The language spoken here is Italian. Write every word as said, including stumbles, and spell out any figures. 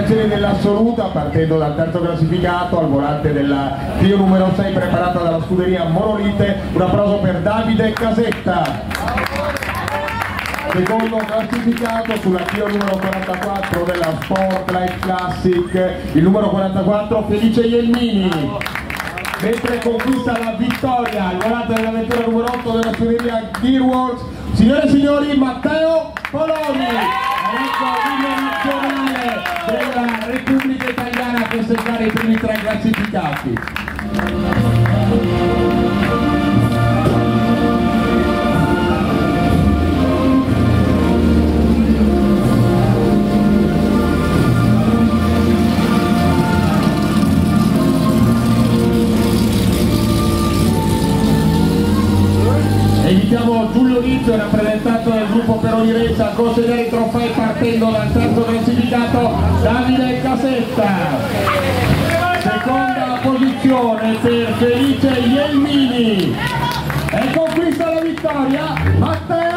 posizioni dell'assoluta, partendo dal terzo classificato, al volante della Clio numero sei preparata dalla scuderia Monolite. Un applauso per Davide Casetta. Secondo classificato sulla Clio numero quarantaquattro della Sportlight Classic, il numero quarantaquattro Felice Ielmini. Mentre conquista la vittoria al volante della vettura numero otto della scuderia Gearworks, signore e signori, Matteo Poloni, eletto nazionale della Repubblica Italiana, a festeggiare i primi tre classificati. Invitiamo Giulio Rizzo, rappresentante del gruppo Peroni Race, a consegnare i trofei partendo dal terzo classificato Davide Casetta. Seconda posizione per Felice Ielmini e conquista la vittoria Matteo